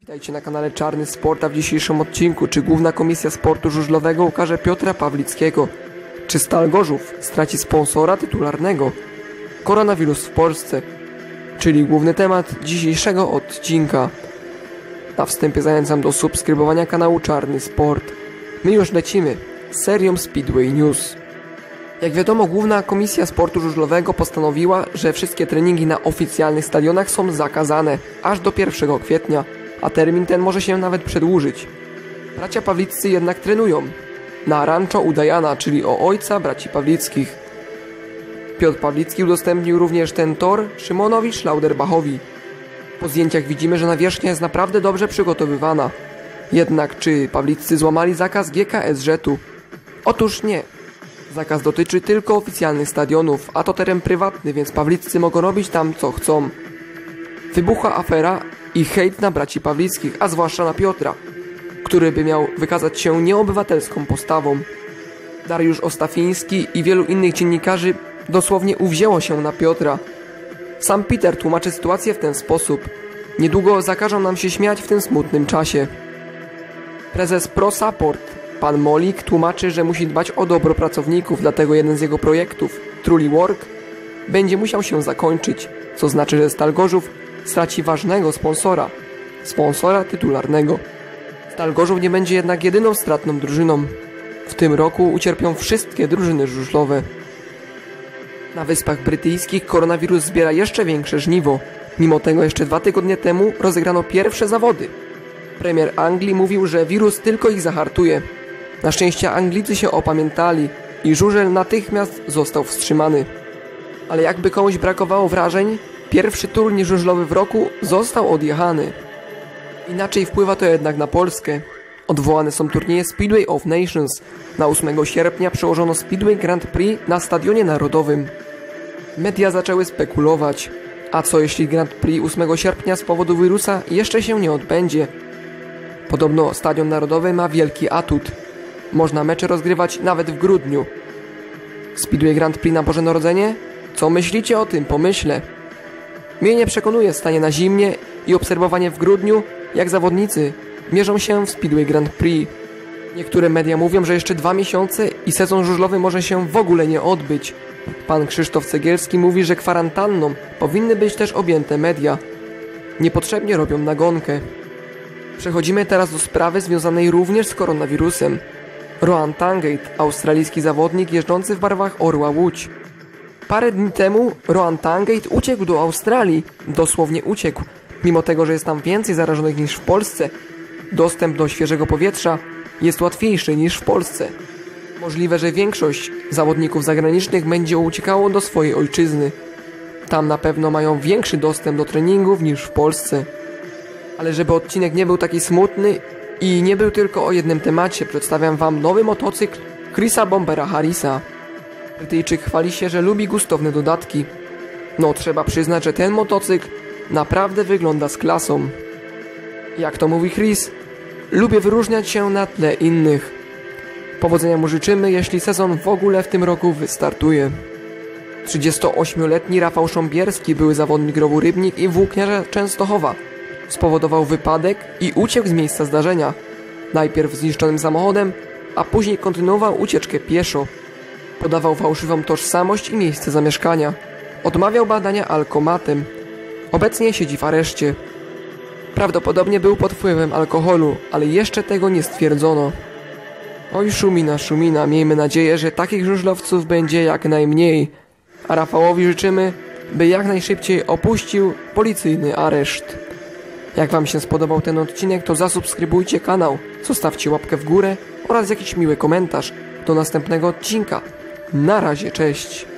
Witajcie na kanale Czarny Sport, a w dzisiejszym odcinku: czy Główna Komisja Sportu Żużlowego ukaże Piotra Pawlickiego? Czy Stal Gorzów straci sponsora tytularnego? Koronawirus w Polsce, czyli główny temat dzisiejszego odcinka. Na wstępie zachęcam do subskrybowania kanału Czarny Sport. My już lecimy z serią Speedway News. Jak wiadomo, Główna Komisja Sportu Żużlowego postanowiła, że wszystkie treningi na oficjalnych stadionach są zakazane aż do 1 kwietnia, a termin ten może się nawet przedłużyć. Bracia Pawliccy jednak trenują na Rancho Udajana, czyli o ojca braci Pawlickich. Piotr Pawlicki udostępnił również ten tor Szymonowi Schlauderbachowi. Po zdjęciach widzimy, że nawierzchnia jest naprawdę dobrze przygotowywana. Jednak czy Pawliccy złamali zakaz GKS-u? Otóż nie. Zakaz dotyczy tylko oficjalnych stadionów, a to teren prywatny, więc Pawliccy mogą robić tam co chcą. Wybuchła afera i hejt na braci Pawlickich, a zwłaszcza na Piotra, który by miał wykazać się nieobywatelską postawą. Dariusz Ostafiński i wielu innych dziennikarzy dosłownie uwzięło się na Piotra. Sam Peter tłumaczy sytuację w ten sposób: niedługo zakażą nam się śmiać w tym smutnym czasie. Prezes Pro Support, pan Molik, tłumaczy, że musi dbać o dobro pracowników, dlatego jeden z jego projektów, Truly Work, będzie musiał się zakończyć, co znaczy, że Stal Gorzów straci ważnego sponsora tytularnego. Stal Gorzów nie będzie jednak jedyną stratną drużyną. W tym roku ucierpią wszystkie drużyny żużlowe. Na Wyspach Brytyjskich koronawirus zbiera jeszcze większe żniwo. Mimo tego jeszcze 2 tygodnie temu rozegrano pierwsze zawody. Premier Anglii mówił, że wirus tylko ich zahartuje. Na szczęście Anglicy się opamiętali i żużel natychmiast został wstrzymany. Ale jakby komuś brakowało wrażeń, pierwszy turniej żużlowy w roku został odjechany. Inaczej wpływa to jednak na Polskę. Odwołane są turnieje Speedway of Nations. Na 8 sierpnia przełożono Speedway Grand Prix na Stadionie Narodowym. Media zaczęły spekulować. A co jeśli Grand Prix 8 sierpnia z powodu wirusa jeszcze się nie odbędzie? Podobno Stadion Narodowy ma wielki atut. Można mecze rozgrywać nawet w grudniu. Speedway Grand Prix na Boże Narodzenie? Co myślicie o tym pomyśle? Mnie nie przekonuje stanie na zimnie i obserwowanie w grudniu, jak zawodnicy mierzą się w Speedway Grand Prix. Niektóre media mówią, że jeszcze 2 miesiące i sezon żużlowy może się w ogóle nie odbyć. Pan Krzysztof Cegielski mówi, że kwarantanną powinny być też objęte media. Niepotrzebnie robią nagonkę. Przechodzimy teraz do sprawy związanej również z koronawirusem. Rohan Tangate, australijski zawodnik jeżdżący w barwach Orła Łódź. Parę dni temu Rohan Tangate uciekł do Australii. Dosłownie uciekł. Mimo tego, że jest tam więcej zarażonych niż w Polsce, dostęp do świeżego powietrza jest łatwiejszy niż w Polsce. Możliwe, że większość zawodników zagranicznych będzie uciekało do swojej ojczyzny. Tam na pewno mają większy dostęp do treningów niż w Polsce. Ale żeby odcinek nie był taki smutny i nie był tylko o jednym temacie, przedstawiam wam nowy motocykl Chrisa Bombera Harrisa. Brytyjczyk chwali się, że lubi gustowne dodatki. No, trzeba przyznać, że ten motocykl naprawdę wygląda z klasą. Jak to mówi Chris, lubię wyróżniać się na tle innych. Powodzenia mu życzymy, jeśli sezon w ogóle w tym roku wystartuje. 38-letni Rafał Sząbierski, były zawodnik rowu Rybnik i włókniarza Częstochowa, spowodował wypadek i uciekł z miejsca zdarzenia. Najpierw zniszczonym samochodem, a później kontynuował ucieczkę pieszo. Podawał fałszywą tożsamość i miejsce zamieszkania. Odmawiał badania alkomatem. Obecnie siedzi w areszcie. Prawdopodobnie był pod wpływem alkoholu, ale jeszcze tego nie stwierdzono. Oj, szumina, miejmy nadzieję, że takich żużlowców będzie jak najmniej. A Rafałowi życzymy, by jak najszybciej opuścił policyjny areszt. Jak wam się spodobał ten odcinek, to zasubskrybujcie kanał, zostawcie łapkę w górę oraz jakiś miły komentarz. Do następnego odcinka. Na razie, cześć.